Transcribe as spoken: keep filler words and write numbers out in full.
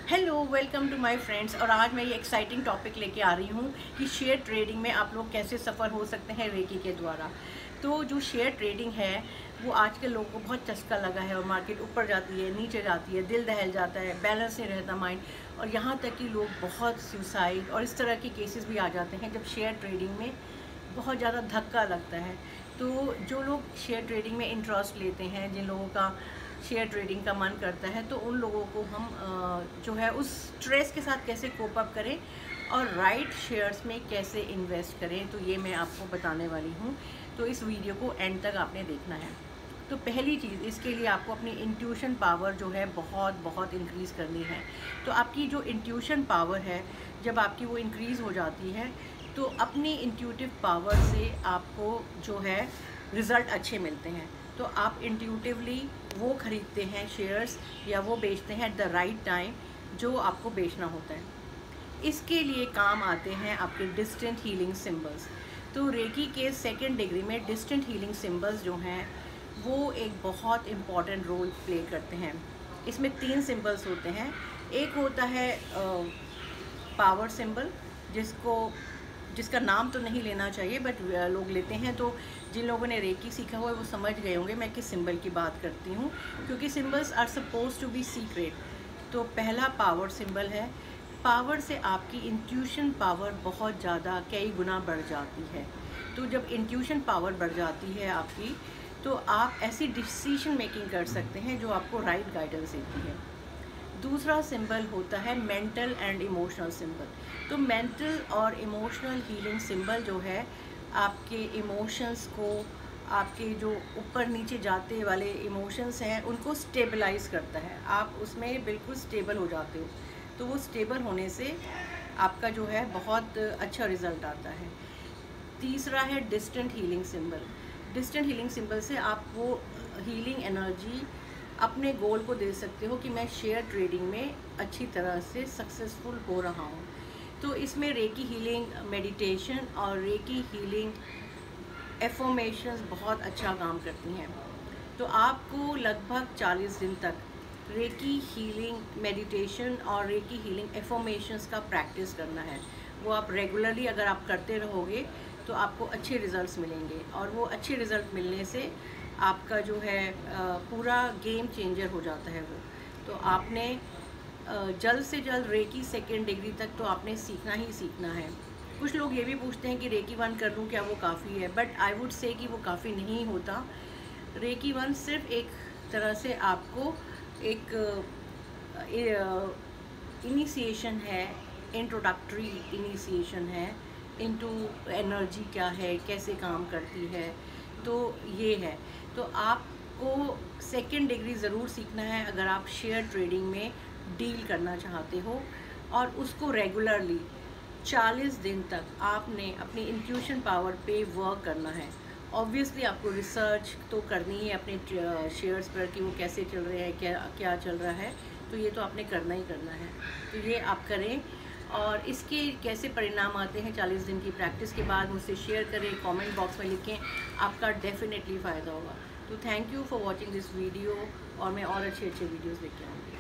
Hello, welcome to my friends. और आज मैं ये एक्साइटिंग टॉपिक लेके आ रही हूँ कि शेयर ट्रेडिंग में आप लोग कैसे सफ़र हो सकते हैं रेकी के द्वारा। तो जो शेयर ट्रेडिंग है वो आज के लोगों को बहुत चस्का लगा है और मार्केट ऊपर जाती है, नीचे जाती है, दिल दहल जाता है, बैलेंस नहीं रहता माइंड। और यहाँ तक कि लोग बहुत सुसाइड और इस तरह के केसेस भी आ जाते हैं जब शेयर ट्रेडिंग में बहुत ज़्यादा धक्का लगता है। तो जो लोग शेयर ट्रेडिंग में इंटरेस्ट लेते हैं, जिन लोगों का शेयर ट्रेडिंग का मन करता है, तो उन लोगों को हम जो है उस स्ट्रेस के साथ कैसे कोप अप करें और राइट शेयर्स में कैसे इन्वेस्ट करें, तो ये मैं आपको बताने वाली हूँ। तो इस वीडियो को एंड तक आपने देखना है। तो पहली चीज़, इसके लिए आपको अपनी इंट्यूशन पावर जो है बहुत बहुत इंक्रीज़ करनी है। तो आपकी जो इंट्यूशन पावर है, जब आपकी वो इंक्रीज़ हो जाती है तो अपनी इंट्यूटिव पावर से आपको जो है रिज़ल्ट अच्छे मिलते हैं। तो आप इंट्यूटिवली वो ख़रीदते हैं शेयर्स या वो बेचते हैं एट द राइट टाइम जो आपको बेचना होता है। इसके लिए काम आते हैं आपके डिस्टेंट हीलिंग सिंबल्स। तो रेकी के सेकेंड डिग्री में डिस्टेंट हीलिंग सिंबल्स जो हैं वो एक बहुत इम्पॉर्टेंट रोल प्ले करते हैं। इसमें तीन सिंबल्स होते हैं। एक होता है पावर सिंबल, जिसको जिसका नाम तो नहीं लेना चाहिए बट लोग लेते हैं। तो जिन लोगों ने रेकी सीखा हुआ है वो समझ गए होंगे मैं किस सिंबल की बात करती हूँ, क्योंकि symbols are suppose to be secret. तो पहला पावर सिंबल है। पावर से आपकी इंट्यूशन पावर बहुत ज़्यादा कई गुना बढ़ जाती है। तो जब इंट्यूशन पावर बढ़ जाती है आपकी, तो आप ऐसी डिसीजन मेकिंग कर सकते हैं जो आपको राइट गाइडेंस देती है। दूसरा सिंबल होता है मेंटल एंड इमोशनल सिंबल। तो मेंटल और इमोशनल हीलिंग सिंबल जो है आपके इमोशंस को, आपके जो ऊपर नीचे जाते वाले इमोशंस हैं उनको स्टेबलाइज करता है। आप उसमें बिल्कुल स्टेबल हो जाते हो। तो वो स्टेबल होने से आपका जो है बहुत अच्छा रिज़ल्ट आता है। तीसरा है distant healing symbol. Distant healing symbol से आप वो हीलिंग एनर्जी अपने गोल को दे सकते हो कि मैं शेयर ट्रेडिंग में अच्छी तरह से सक्सेसफुल हो रहा हूँ। तो इसमें रेकी हीलिंग मेडिटेशन और रेकी हीलिंग एफर्मेशंस बहुत अच्छा काम करती हैं। तो आपको लगभग चालीस दिन तक रेकी हीलिंग मेडिटेशन और रेकी हीलिंग एफर्मेशंस का प्रैक्टिस करना है। वो आप रेगुलरली अगर आप करते रहोगे तो आपको अच्छे रिज़ल्ट्स मिलेंगे, और वो अच्छे रिज़ल्ट मिलने से आपका जो है पूरा गेम चेंजर हो जाता है वो। तो आपने जल्द से जल्द रेकी सेकेंड डिग्री तक तो आपने सीखना ही सीखना है। कुछ लोग ये भी पूछते हैं कि रेकी वन कर लूँ क्या वो काफ़ी है, बट आई वुड से कि वो काफ़ी नहीं होता। रेकी वन सिर्फ एक तरह से आपको एक इनिशिएशन है, इंट्रोडक्टरी इनिशिएशन है इनटू एनर्जी क्या है, कैसे काम करती है, तो ये है। तो आपको सेकेंड डिग्री ज़रूर सीखना है अगर आप शेयर ट्रेडिंग में डील करना चाहते हो, और उसको रेगुलरली चालीस दिन तक आपने अपनी इंट्यूशन पावर पे वर्क करना है। ऑब्वियसली आपको रिसर्च तो करनी है अपने शेयर्स पर कि वो कैसे चल रहे हैं, क्या क्या चल रहा है, तो ये तो आपने करना ही करना है। तो ये आप करें, और इसके कैसे परिणाम आते हैं चालीस दिन की प्रैक्टिस के बाद मुझसे शेयर करें, कमेंट बॉक्स में लिखें, आपका डेफिनेटली फ़ायदा होगा। तो thank you for watching this video, और मैं और अच्छे अच्छे वीडियोज़ लेके आऊँगी।